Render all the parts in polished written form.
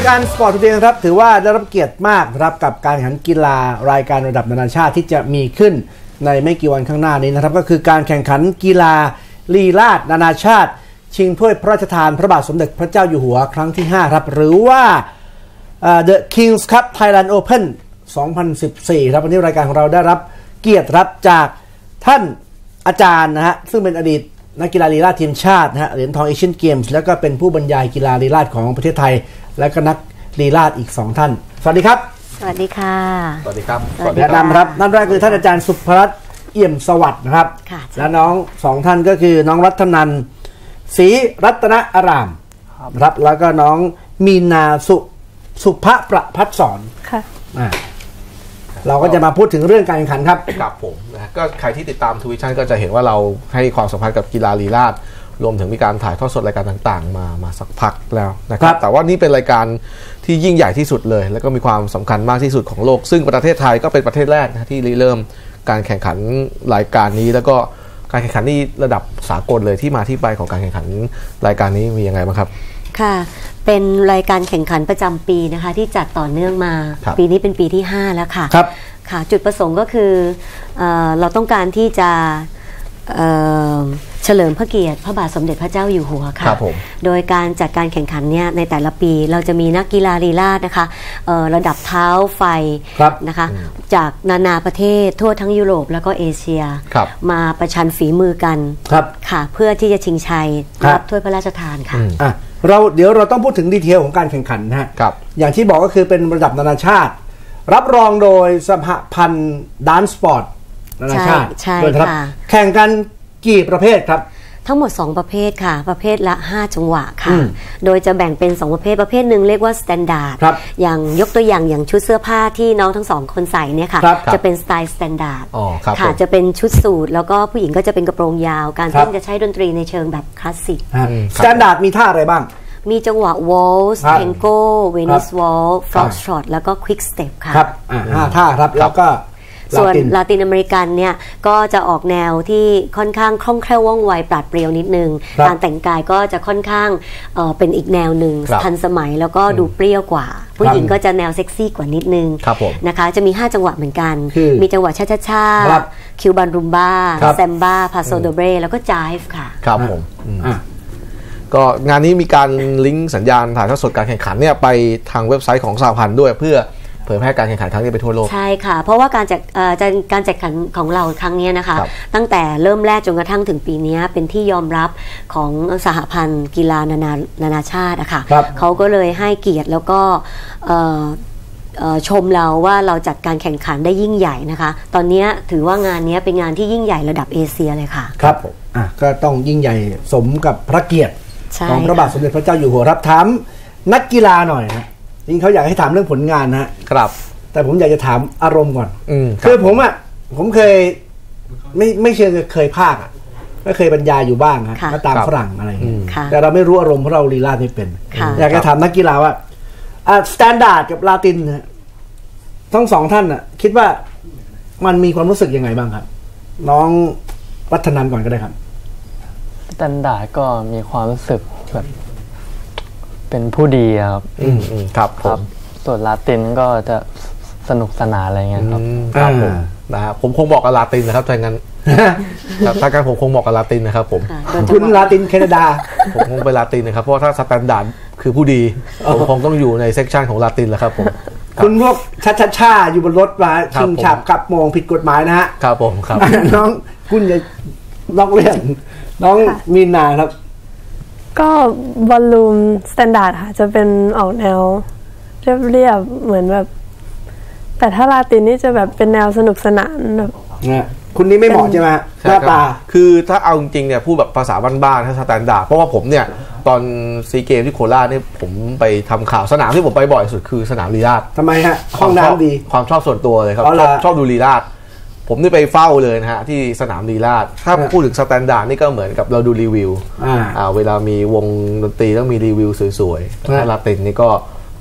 การสปอร์ตทูเดย์ครับถือว่าได้รับเกียรติมากครับกับการแข่งขันกีฬารายการระดับนานาชาติที่จะมีขึ้นในไม่กี่วันข้างหน้านี้นะครับก็คือการแข่งขันกีฬาลีลาศนานาชาติชิงถ้วยพระราชทานพระบาทสมเด็จพระเจ้าอยู่หัวครั้งที่5ครับหรือว่าThe King's Cup Thailand Open 2014ครับวันนี้รายการของเราได้รับเกียรติรับจากท่านอาจารย์นะฮะซึ่งเป็นอดีตนักกีฬาลีลาศทีมชาตินะฮะเหรียญทองเอเชียนเกมส์แล้วก็เป็นผู้บรรยายกีฬาลีลาศของประเทศไทยและก็นักลีลาศอีก2ท่านสวัสดีครับสวัสดีค่ะสวัสดีครับสวัสดีครับท่านแรกคือท่านอาจารย์สุภรัตน์เอี่ยมสวัสดิ์นะครับและน้อง2ท่านก็คือน้องรัตนันท์ศรีรัตนอารามครับแล้วก็น้องมีนาสุภประภัสสรค่ะเราก็จะมาพูดถึงเรื่องการแข่งขันครับกับผมนะก็ใครที่ติดตามทวิชั่นก็จะเห็นว่าเราให้ความสำคัญกับกีฬาลีลาศรวมถึงมีการถ่ายทอดสดรายการต่างๆมาสักพักแล้วนะครับแต่ว่านี่เป็นรายการที่ยิ่งใหญ่ที่สุดเลยแล้วก็มีความสำคัญมากที่สุดของโลกซึ่งประเทศไทยก็เป็นประเทศแรกนะที่เริ่มการแข่งขันรายการนี้แล้วก็การแข่งขันนี่ระดับสากลเลยที่มาที่ไปของการแข่งขันรายการนี้มียังไงบ้างครับค่ะเป็นรายการแข่งขันประจำปีนะคะที่จัดต่อเนื่องมาปีนี้เป็นปีที่5แล้วค่ะครับค่ะจุดประสงค์ก็คือเราต้องการที่จะเฉลิมพระเกียรติพระบาทสมเด็จพระเจ้าอยู่หัวค่ะโดยการจัดการแข่งขันเนี่ยในแต่ละปีเราจะมีนักกีฬาลีลาศนะคะระดับเท้าไฟนะคะจากนานาประเทศทั่วทั้งยุโรปแล้วก็เอเชียมาประชันฝีมือกันค่ะเพื่อที่จะชิงชัยรับถ้วยพระราชทานค่ะเดี๋ยวเราต้องพูดถึงดีเทลของการแข่งขันนะฮะอย่างที่บอกก็คือเป็นระดับนานาชาติรับรองโดยสหพันธ์ดานซ์สปอร์ตนานาชาติโดยครับแข่งกันกี่ประเภทครับทั้งหมด2ประเภทค่ะประเภทละ5จังหวะค่ะโดยจะแบ่งเป็น2ประเภทหนึ่งเรียกว่าสแตนดาร์ดอย่างยกตัวอย่างชุดเสื้อผ้าที่น้องทั้ง2คนใส่เนี่ยค่ะจะเป็นสไตล์สแตนดาร์ดค่ะจะเป็นชุดสูทแล้วก็ผู้หญิงก็จะเป็นกระโปรงยาวการเต้นจะใช้ดนตรีในเชิงแบบคลาสสิกสแตนดาร์ดมีท่าอะไรบ้างมีจังหวะวอลส์เทงโก้เวนิสวอลฟล็อกช็อตแล้วก็ควิกสเต็ปค่ะครับ5ท่าครับแล้วก็ส่วนลาตินอเมริกันเนี่ยก็จะออกแนวที่ค่อนข้างคล่องแคล่วว่องไวปราดเปรียวนิดนึงการแต่งกายก็จะค่อนข้างเป็นอีกแนวหนึ่งทันสมัยแล้วก็ดูเปรี้ยวกว่าผู้หญิงก็จะแนวเซ็กซี่กว่านิดนึงนะคะจะมี5จังหวะเหมือนกันมีจังหวะช้าๆคิวบันรุมบ้าแซมบ้าพาโซโดเบรแล้วก็จายฟ์ค่ะครับผมก็งานนี้มีการลิงก์สัญญาณถ่ายทอดสดการแข่งขันเนี่ยไปทางเว็บไซต์ของสหพันธ์ด้วยเพื่อเผยแพร่การแข่งขันครั้งนี้ไปทั่วโลกใช่ค่ะเพราะว่าการจัดขันของเราครั้งนี้นะคะตั้งแต่เริ่มแรกจนกระทั่งถึงปีนี้เป็นที่ยอมรับของสหพันธ์กีฬานานาชาติอะค่ะเขาก็เลยให้เกียรติแล้วก็ชมเราว่าเราจัดการแข่งขันได้ยิ่งใหญ่นะคะตอนนี้ถือว่างานนี้เป็นงานที่ยิ่งใหญ่ระดับเอเชียเลยค่ะครับก็ต้องยิ่งใหญ่สมกับพระเกียรติของพระบาทสมเด็จพระเจ้าอยู่หัวรับถามนักกีฬาหน่อยนะจริงเขาอยากให้ถามเรื่องผลงานนะครับแต่ผมอยากจะถามอารมณ์ก่อนคือผมเคยไม่เชิงเคยภาคก็เคยบรรยายอยู่บ้างนะก็ตามฝรั่งอะไรอย่างเงี้ยแต่เราไม่รู้อารมณ์เพราะเราลีลาไม่เป็นอยากจะถามนักกีฬาว่าสแตนดาร์ดกับลาตินทั้ง2ท่านคิดว่ามันมีความรู้สึกยังไงบ้างครับน้องวัฒนันก่อนก็ได้ครับสแตนดาร์ดก็มีความรู้สึกแบบเป็นผู้ดีครับครับส่วนลาตินก็จะสนุกสนานอะไรเงี้ยครับครับผมนะครับผมคงบอกกับลาตินนะครับถ้างั้นถ้างั้นผมคงบอกกับลาตินนะครับผมคุณลาตินแคนาดาผมคงไปลาตินนะครับเพราะถ้าสแตนดาร์ดคือผู้ดีผมคงต้องอยู่ในเซกชันของลาตินแล้วครับผมคุณพวกช่าอยู่บนรถมาชิงฉาบขับมองผิดกฎหมายนะฮะครับผมครับน้องคุณจะนอกเรื่องน้องมีนาครับก็บอลลูมสแตนดาร์ดค่ะจะเป็นออกแนวเรียบเหมือนแบบแต่ถ้าลาตินนี่จะแบบเป็นแนวสนุกสนานแบบคุณนี่ไม่เหมาะใช่ไหมหน้าตาคือถ้าเอาจริงๆเนี่ยพูดแบบภาษาบ้านๆถ้าสแตนดาร์ดเพราะว่าผมเนี่ยตอนซีเกมที่โคราชนี่ผมไปทำข่าวสนามที่ผมไปบ่อยสุดคือสนามลีลาศทำไมฮะห้องน้ำดีความชอบส่วนตัวเลยครับชอบดูลีลาศผมนี่ไปเฝ้าเลยนะฮะที่สนามลีลาศถ้าพูดถึงสแตนดาร์ดนี่ก็เหมือนกับเราดูรีวิวเวลามีวงดนตรีต้องมีรีวิวสวยๆถ้าลาตินนี่ก็ส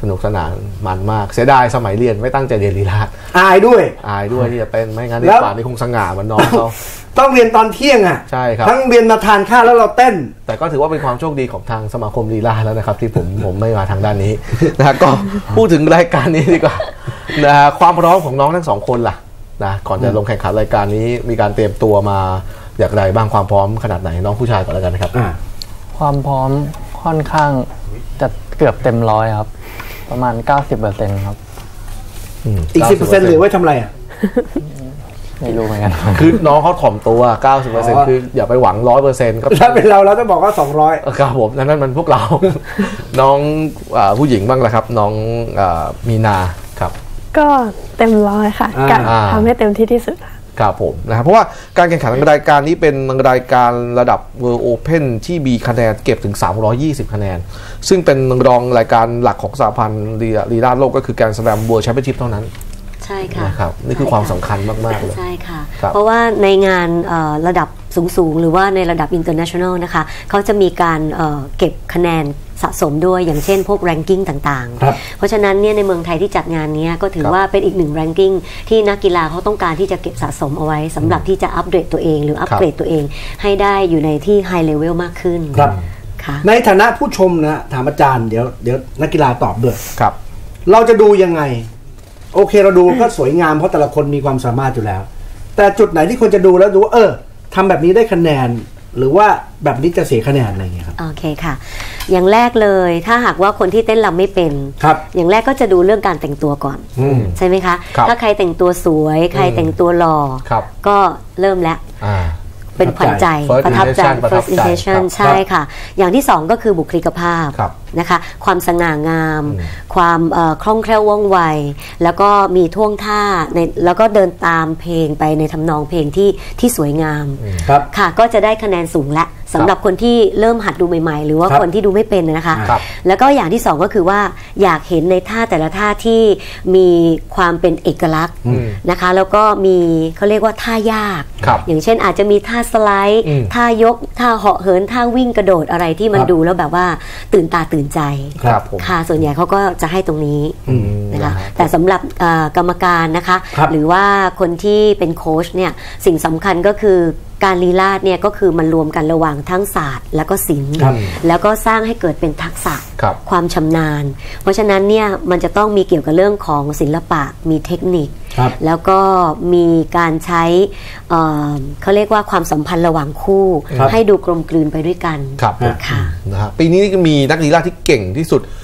สนุกสนานมันมากเสียดายสมัยเรียนไม่ตั้งใจเรียนลีลาศอายด้วยที่จะเต้นไม่งั้นในแล้วป่านนี้คงสง่าเหมือนน้องเขาต้องเรียนตอนเที่ยงอ่ะใช่ครับทั้งเรียนมาทานข้าวแล้วเราเต้นแต่ก็ถือว่าเป็นความโชคดีของทางสมาคมลีลาแล้วนะครับที่ผมไม่มาทางด้านนี้ นะก็พูดถึงรายการนี้ดีกว่านะความพร้อมของน้องทั้งสองคนล่ะนะก่อนจะลงแข่งขันรายการนี้มีการเตรียมตัวมาอย่างไรบ้างความพร้อมขนาดไหนน้องผู้ชายก่อนแล้วกันนะครับความพร้อมค่อนข้างจะเกือบเต็มร้อยครับ ประมาณ 90%ครับอีก 10% เหลือไว้ทำอะไรอ่ะไม่รู้เหมือนกันครับคือน้องเขาถ่อมตัว 90% คืออย่าไปหวัง 100%ก็ถ้าเป็นเราต้องบอกว่า200 ครับผมนั่นมันพวกเรา น้องผู้หญิงบ้างละครับ น้องมีนาครับก็เต็มร้อยค่ะกะทำให้เต็มที่ที่สุดค่ะครับผมนะครับเพราะว่าการแข่งขันรายการนี้เป็นรายการระดับ World Open ที่มีคะแนนเก็บถึง320คะแนนซึ่งเป็นรองรายการหลักของสหพันธ์ลีลาศโลกก็คือการแสดง World Championship เท่านั้นใช่ค่ะนะครับนี่คือความสำคัญมากๆเลยใช่ค่ะเพราะว่าในงานระดับสูงๆหรือว่าในระดับ international นะคะเขาจะมีการเก็บคะแนนสะสมด้วยอย่างเช่นพวก ranking ต่างๆเพราะฉะนั้นเนี่ยในเมืองไทยที่จัดงานนี้ก็ถือว่าเป็นอีกหนึ่ง ranking ที่นักกีฬาเขาต้องการที่จะเก็บสะสมเอาไว้สำหรับที่จะอัปเดตตัวเองหรืออัปเกรดตัวเองให้ได้อยู่ในที่ high level มากขึ้นครับค่ะในฐานะผู้ชมนะถามอาจารย์เดี๋ยวนักกีฬาตอบด้วยครับเราจะดูยังไงโอเคเราดูก็สวยงามเพราะแต่ละคนมีความสามารถอยู่แล้วแต่จุดไหนที่คนจะดูแล้วดูทำแบบนี้ได้คะแนนหรือว่าแบบนี้จะเสียคะแนนอะไรอย่างเงี้ยครับโอเคค่ะอย่างแรกเลยถ้าหากว่าคนที่เต้นรำไม่เป็นอย่างแรกก็จะดูเรื่องการแต่งตัวก่อนใช่ไหมคะถ้าใครแต่งตัวสวยใครแต่งตัวหล่อก็เริ่มแล้วเป็นขวัญใจประทับใจ first impression ใช่ค่ะอย่างที่สองก็คือบุคลิกภาพนะคะความสง่างามความคล่องแคล่วว่องไวแล้วก็มีท่วงท่าแล้วก็เดินตามเพลงไปในทำนองเพลงที่สวยงามค่ะก็จะได้คะแนนสูงและสำหรับคนที่เริ่มหัดดูใหม่ๆหรือว่าคนที่ดูไม่เป็นนะคะแล้วก็อย่างที่สองก็คือว่าอยากเห็นในท่าแต่ละท่าที่มีความเป็นเอกลักษณ์นะคะแล้วก็มีเขาเรียกว่าท่ายากอย่างเช่นอาจจะมีท่าสไลด์ท่ายกท่าเหาะเหินท่าวิ่งกระโดดอะไรที่มันดูแล้วแบบว่าตื่นตาตื่นใจค่ะส่วนใหญ่เขาก็จะให้ตรงนี้นะคะแต่สำหรับกรรมการนะคะหรือว่าคนที่เป็นโค้ชเนี่ยสิ่งสำคัญก็คือการลีลาศเนี่ยก็คือมันรวมกันระหว่างทั้งศาสตร์แล้วก็ศิลป์แล้วก็สร้างให้เกิดเป็นทักษะความชำนาญเพราะฉะนั้นเนี่ยมันจะต้องมีเกี่ยวกับเรื่องของศิลปะมีเทคนิคแล้วก็มีการใช้เขาเรียกว่าความสัมพันธ์ระหว่างคู่ให้ดูกลมกลืนไปด้วยกันค่ะนะฮะปีนี้มีนักลีลาศที่เก่งที่สุด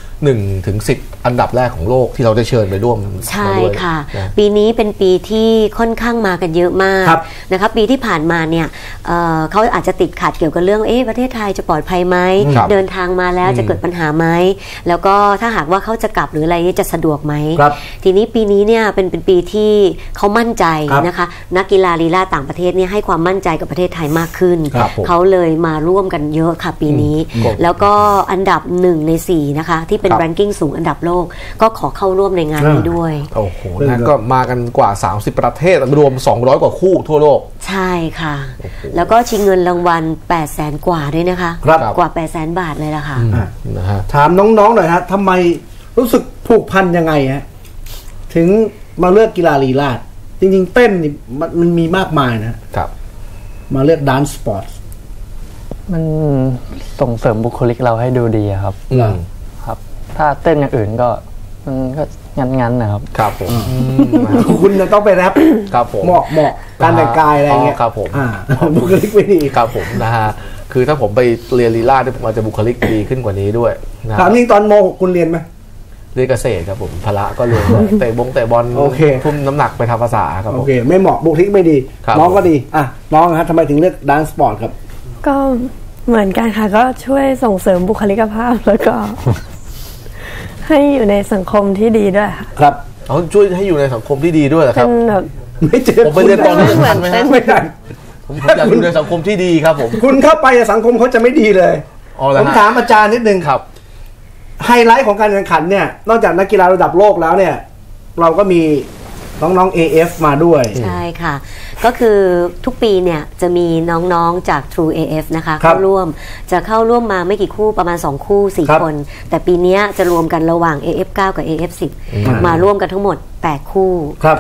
1-10 อันดับแรกของโลกที่เราได้เชิญไปร่วมใช่ค่ะปีนี้เป็นปีที่ค่อนข้างมากันเยอะมากนะคะปีที่ผ่านมาเนี่ยเขาอาจจะติดขัดเกี่ยวกับเรื่องประเทศไทยจะปลอดภัยไหมเดินทางมาแล้วจะเกิดปัญหาไหมแล้วก็ถ้าหากว่าเขาจะกลับหรืออะไรจะสะดวกไหมทีนี้ปีนี้เนี่ยเป็นปีที่เขามั่นใจนะคะนักกีฬาลีลาศต่างประเทศเนี่ยให้ความมั่นใจกับประเทศไทยมากขึ้นเขาเลยมาร่วมกันเยอะค่ะปีนี้แล้วก็อันดับ1 ใน 4นะคะที่เป็นแรงกิ้งสูงอันดับโลกก็ขอเข้าร่วมในงานนี้ด้วยโอ้โหนั่นก็มากันกว่า30ประเทศรวม200กว่าคู่ทั่วโลกใช่ค่ะแล้วก็ชิงเงินรางวัล800,000 กว่าด้วยนะคะกว่า800,000 บาทเลยล่ะค่ะถามน้องๆหน่อยฮะทำไมรู้สึกผูกพันยังไงฮะถึงมาเลือกกีฬาลีลาศจริงๆเต้นนี่มันมีมากมายนะครับมาเลือกดานซ์สปอร์ตมันส่งเสริมบุคลิกเราให้ดูดีครับถ้าเต้นอย่างอื่นก็มันก็งั้นๆนะครับครับผมคุณจะต้องไปแรปครับผมเหมาะการแต่งกายอะไรเงี้ยครับผมบุคลิกไม่ดีครับผมนะฮะคือถ้าผมไปเรียนลีลาศผมอาจจะบุคลิกดีขึ้นกว่านี้ด้วยถามจริงตอนม.6 คุณเรียนไหมเรียนเกษตรครับผมพละก็เรียนเตะบอลทุ่มน้ำหนักไปทางภาษาครับโอเคไม่เหมาะบุคลิกไม่ดีน้องก็ดีน้องฮะทำไมถึงเลือกดานซ์สปอร์ตครับก็เหมือนกันค่ะก็ช่วยส่งเสริมบุคลิกภาพแล้วก็ให้อยู่ในสังคมที่ดีด้วยค่ะครับเขาช่วยให้อยู่ในสังคมที่ดีด้วยเหรอครับไม่เจอผมไปเรียนตอนนี้ทันไหมไม่ทันผมอยากอยู่ในสังคมที่ดีครับผมคุณเข้าไปสังคมเขาจะไม่ดีเลยผมถามอาจารย์นิดนึงครับไฮไลท์ของการแข่งขันเนี่ยนอกจากนักกีฬาระดับโลกแล้วเนี่ยเราก็มีน้องๆ AF มาด้วยใช่ค่ะ ก็คือทุกปีเนี่ยจะมีน้องๆจาก True AF นะคะครับเข้าร่วมจะเข้าร่วมมาไม่กี่คู่ประมาณ2คู่ครับ 4 คน แต่ปีนี้จะรวมกันระหว่าง AF9 กับ AF10 มาร่วมกันทั้งหมด8 คู่ครับ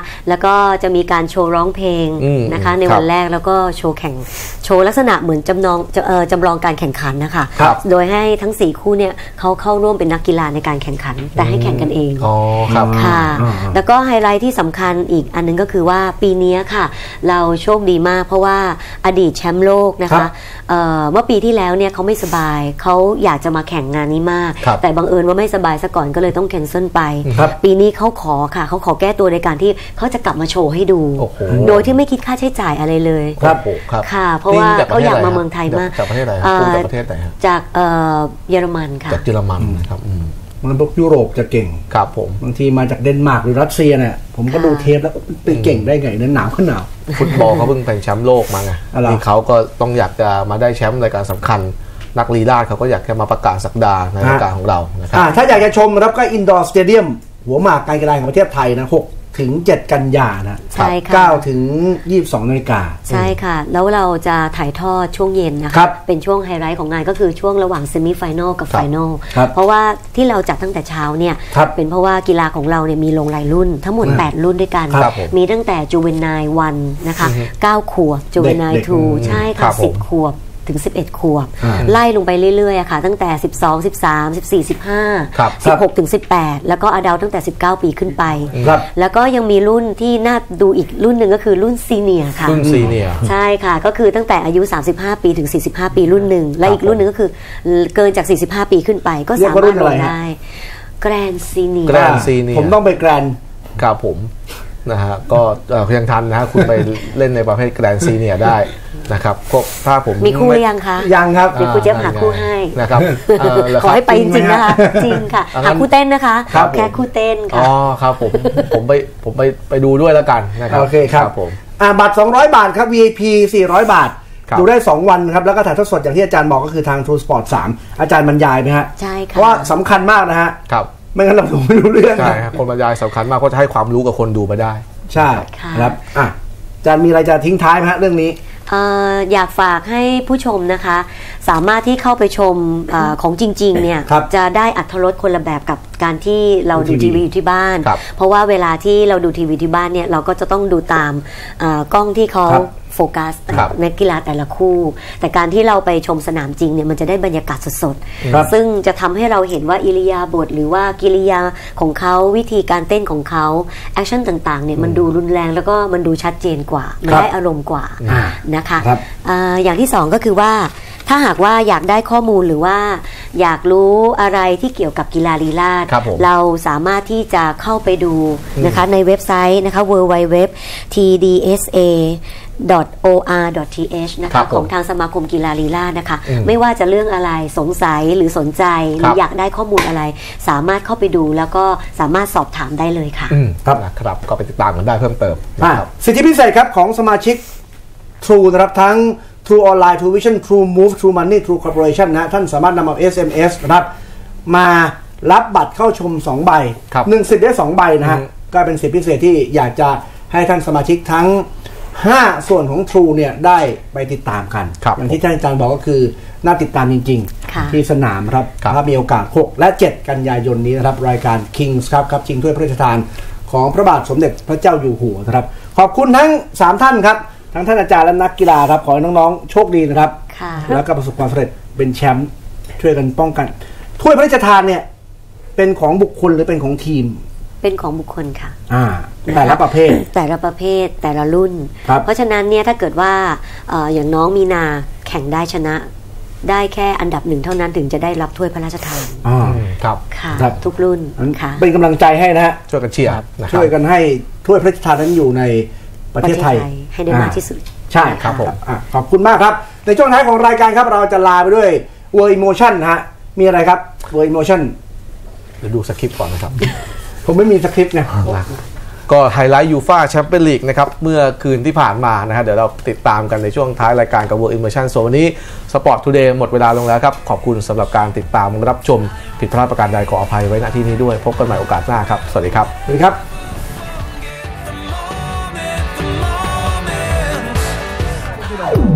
ครับโดยให้ทั้ง4คู่เนี่ยเขาเข้าร่วมเป็นนักกีฬาในการแข่งขัน แต่ให้แข่งกันเองอ๋อครับค่ะ แล้วก็ไฮไลท์ที่สำคัญอีกอันนึงก็คือว่าปีนี้ค่ะ เราโชคดีมากเพราะว่าอดีตแชมป์โลกนะครัคะบเมื่อปีที่แล้วเนี่ยเขาไม่สบายเขาอยากจะมาแข่งงานนี้มากครับแต่บังเอิญว่าไม่สบายซะก่อนก็เลยต้องแคนเซิลไปครับปีนี้เขาขอค่ะเขาขอแก้ตัวในการที่เขาจะกลับมาโชว์ให้ดูโอ้โหโดยที่ไม่คิดค่าใช้จ่ายอะไรเลยครับโอ้โหครับค่ะ เพราะว่าจงๆเขาอยากมาเมืองไทยมากจากประเทศไหนเอ่อจากประเทศไหนครับจากเยอรมันค่ะจากเยอรมันนะครับมันพวกยุโรปจะเก่งครับผมบางทีมาจากเดนมาร์กหรือรัสเซียเนี่ยผมก็ดูเทปแล้วเป็นเก่งได้ไงเนี่ยหนาวขึ้นหนาวฟุตบอลเขาเพิ่งเป็นแชมป์โลกมาไงอะไรนี่เขาก็ต้องอยากจะมาได้แชมป์รายการสำคัญ นักลีลาศเขาก็อยากจะมาประกาศศักดาในรายการของเรานะครับถ้าอยากจะชมนะครับก็อินดอร์สเตเดียมหัวหมากการกีฬาแห่งประเทศไทยนะ6 ถึง 7 กันยานะใช่ค่ะ 9 ถึง 22 นาฬิกาใช่ค่ะ แล้วเราจะถ่ายทอดช่วงเย็นนะครัคะบเป็นช่วงไฮไลท์ของงานก็คือช่วงระหว่างเซมิไฟแนลกับครัไฟบแนลครับเพราะว่าที่เราจัดตั้งแต่เช้าเนี่ยครับเป็นเพราะว่ากีฬาของเราเนี่ยมีลงหลายรุ่น ทั้งหมด 8 รุ่นด้วยกันครับผมมีตั้งแต่จูเวนไน1นะคะ 9 ขวบจูเวนไนเด็กๆ 2ใช่ครัค่ะบผม 10 ขวบถึง 11 ขวบอ่าไล่ลงไปเรื่อยๆอะค่ะ ตั้งแต่ 12 13 14 ครับ 15 16ถึง18 แล้วก็อดัลตั้งแต่ 19 ปีขึ้นไปครับแล้วก็ยังมีรุ่นที่น่าดูอีกรุ่นหนึ่งก็คือรุ่นซีเนียร์ค่ะรุ่นซีเนียร์ใช่ค่ะ ก็คือตั้งแต่อายุ 35 ปีถึง 45 ปีรุ่นหนึ่ง และอีกรุ่นหนึ่งก็คือเกินจาก 45 ปีขึ้นไป ก็สามารถลงได้แกรนซีเนียแกรร์นซีเนียร์ผมต้องไปแกรนครับผมนะฮะก็ยังทันนะฮะคุณไปเล่นในประเภทแกรนซีเนียร์ได้นะครับก็ถ้าผมมีคู่หรือยังคะยังครับเดี๋ยวครูเจี๊ยบหาคู่ให้นะครับเหรอขอให้ไปจจริริงงไหมๆนะคะฮะจริงค่ะงั้นหาคู่เต้นนะคะครับผมแค่คู่เต้นอ๋ค่ะอครับผมไปดูด้วยแล้วกันนะครับโอเคครับผมบัตร 200 บาทครับ VIP 400 บาทครับดูได้ 2 วันครับ แล้วก็ถ่ายทอดสดอย่างที่อาจารย์บอกก็คือทาง True Sport 3 อาจารย์บรรยายไหมฮะใช่ค่ะเพราะว่าสำคัญมากนะฮะครับไม่งั้นเราดูไม่รู้เรื่องใช่ครับคนบรรยายสำคัญมากก็จะให้ความรู้กับคนดูไปได้ใช่ค่ะครับอาจารย์มีอะไรจะทิ้งท้ายไหมฮะเรื่องนี้อยากฝากให้ผู้ชมนะคะ สามารถที่เข้าไปชมของจริงๆเนี่ยครับจะได้อรรถรสคนละแบบกับการที่เราดูดูทีทีวีวีอยู่ที่บ้านครับเพราะว่าเวลาที่เราดูทีวีที่บ้านเนี่ยเราก็จะต้องดูตามกล้องที่เขาครับโฟกัสครับนักกีฬาแต่ละคู่ แต่การที่เราไปชมสนามจริงเนี่ยมันจะได้บรรยากาศสดครับๆซึ่งจะทำให้เราเห็นว่าอิริยาบถหรือว่ากิริยาของเขาวิธีการเต้นของเขาแอคชั่นต่างๆเนี่ยมันดูรุนแรงแล้วก็มันดูชัดเจนกว่ามันครับได้อารมณ์กว่านะคะครับอย่างที่สองก็คือว่าถ้าหากว่าอยากได้ข้อมูลหรือว่าอยากรู้อะไรที่เกี่ยวกับกีฬาลีลาศครับผมเราสามารถที่จะเข้าไปดูนะคะในเว็บไซต์นะคะ www.tdsa.or.th นะครัคะบผมของทางสมาคมกีฬาลีลาศนะคะ ไม่ว่าจะเรื่องอะไรสงสัยหรือสนใจหรืออยากได้ข้อมูลอะไร สามารถเข้าไปดูแล้วก็สามารถสอบถามได้เลยค่ะครับนะครับก็ไปติดตามกันได้เพิ่มเติมอ่ะนะครับสิทธิพิเศษครับของสมาชิก True นะครับทั้ง True Online True Vision True Move True Money True Corporation นะท่านสามารถนำเอา SMS นะครับมารับบัตรเข้าชม 2 ใบครับ 1 สิทธิ์ได้ 2 ใบนะฮะก็เป็นสิทธิพิเศษที่อยากจะให้ท่านสมาชิกทั้ง 5 ส่วนของ True เนี่ยได้ไปติดตามกันครับอย่างที่ท่านอาจารย์บอกก็คือน่าติดตามจริงค่ะๆ ที่สนามครับครับถ้ามีโอกาส 6 และ 7 กันยายนนี้นะครับรายการ Kings ครับชิงถ้วยพระราชทานของพระบาทสมเด็จพระเจ้าอยู่หัวนะครับขอบคุณทั้ง 3 ท่านครับทั้งท่านอาจารย์และนักกีฬาครับขอให้น้องๆโชคดีนะครับค่ะแล้วก็ประสบความสำเร็จเป็นแชมป์ช่วยกันป้องกันถ้วยพระราชทานเนี่ยเป็นของบุคคลหรือเป็นของทีมเป็นของบุคคลค่ะแต่ละประเภทแต่ละประเภทแต่ละรุ่นครับเพราะฉะนั้นเนี่ยถ้าเกิดว่าอย่างน้องมีนาแข่งได้ชนะ ได้แค่อันดับ1เท่านั้นถึงจะได้รับถ้วยพระราชทานครับค่ะครับทุกรุ่นค่ะเป็นกำลังใจให้นะฮะช่วยกันเชียร์นะครับช่วยกันให้ถ้วยพระราชทานนั้นอยู่ในประเทศไทยให้ได้มากที่สุดใช่ครับผมขอบคุณมากครับในช่วงท้ายของรายการครับเราจะลาไปด้วย World Emotion นะฮะมีอะไรครับ World Emotion เดี๋ยวดูสคริปต์ก่อนนะครับผมไม่มีสคริปต์นะก็ไฮไลท์ยูฟ่าแชมเปี้ยนลีกนะครับเมื่อคืนที่ผ่านมานะครับเดี๋ยวเราติดตามกันในช่วงท้ายรายการกับ World Immersion ส่วนวันนี้ Sport Today หมดเวลาลงแล้วครับ ขอบคุณสำหรับการติดตามรับชมผิดพลาดประการใดขออภัยไว้ณที่นี้ด้วย พบกันใหม่โอกาสหน้าครับ สวัสดีครับสวัสดีครับเลย